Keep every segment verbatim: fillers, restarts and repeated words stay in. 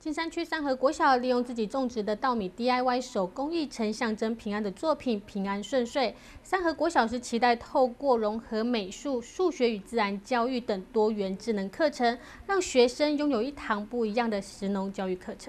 金山区三和国小利用自己种植的稻米 D I Y 手工艺成象征平安的作品，平安顺遂。三和国小是期待透过融合美术、数学与自然教育等多元智能课程，让学生拥有一堂不一样的食农教育课程。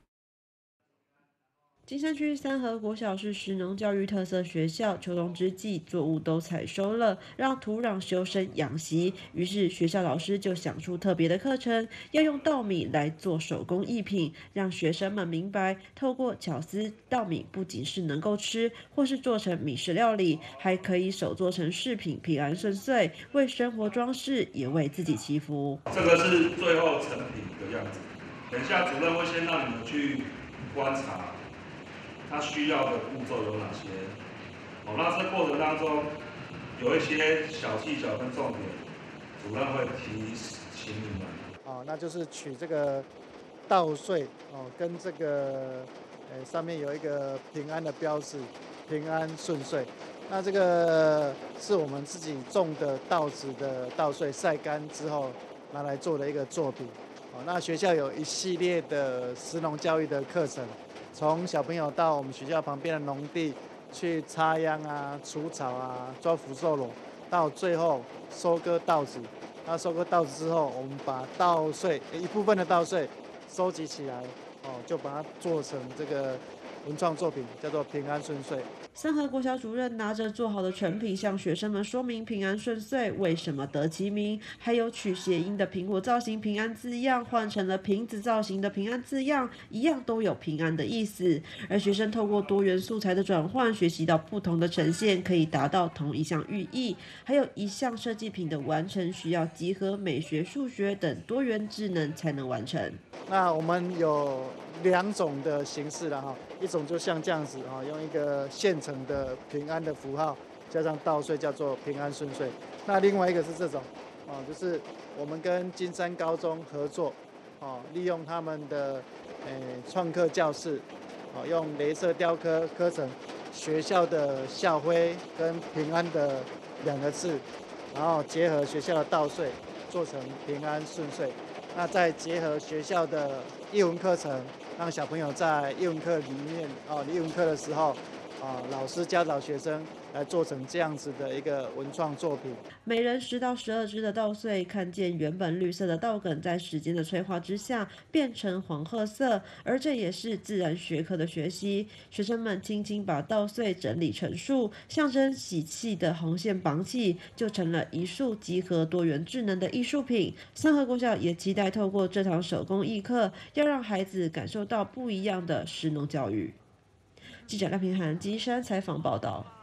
金山区三和国小是食农教育特色学校，秋冬之际作物都采收了，让土壤修身养息。于是学校老师就想出特别的课程，要用稻米来做手工艺品，让学生们明白，透过巧思，稻米不仅是能够吃，或是做成米食料理，还可以手做成饰品，平安顺遂，为生活装饰，也为自己祈福。 这个是最后成品的样子，等一下主任会先让你们去观察。它需要的步骤有哪些？哦，那这过程当中有一些小技巧跟重点，主任会提醒你们。 哦，那就是取这个稻穗哦，跟这个呃上面有一个平安的标志，平安顺遂。那这个是我们自己种的稻子的稻穗，晒干之后拿来做的一个作品。哦，那学校有一系列的食农教育的课程。从小朋友到我们学校旁边的农地去插秧啊、除草啊、抓福寿螺，到最后收割稻子。那收割稻子之后，我们把稻穗一部分的稻穗收集起来，哦，就把它做成这个文创作品，叫做平安顺遂。 三和国小主任拿着做好的成品，向学生们说明平安顺遂为什么得其名，还有取谐音的苹果造型平安字样换成了瓶子造型的平安字样，一样都有平安的意思。而学生透过多元素材的转换，学习到不同的呈现可以达到同一项寓意。还有一项设计品的完成需要集合美学、数学等多元智能才能完成。 那我们有两种的形式了哈，一种就像这样子哈，用一个现成的平安的符号加上稻穗，叫做平安顺遂。那另外一个是这种，哦，就是我们跟金山高中合作，哦，利用他们的诶创客教室，哦，用雷射雕刻刻成学校的校徽跟平安的两个字，然后结合学校的稻穗，做成平安顺遂。那再结合学校的艺文课程，让小朋友在艺文课里面哦，艺文课的时候，啊，老师教导学生来做成这样子的一个文创作品。 每人十到十二支的稻穗，看见原本绿色的稻梗在时间的催化之下变成黄褐色，而这也是自然学科的学习。学生们轻轻把稻穗整理成束，象征喜气的红线绑起，就成了一束集合多元智能的艺术品。三和国小也期待透过这堂手工艺课，要让孩子感受到不一样的食农教育。记者赖平涵金山采访报道。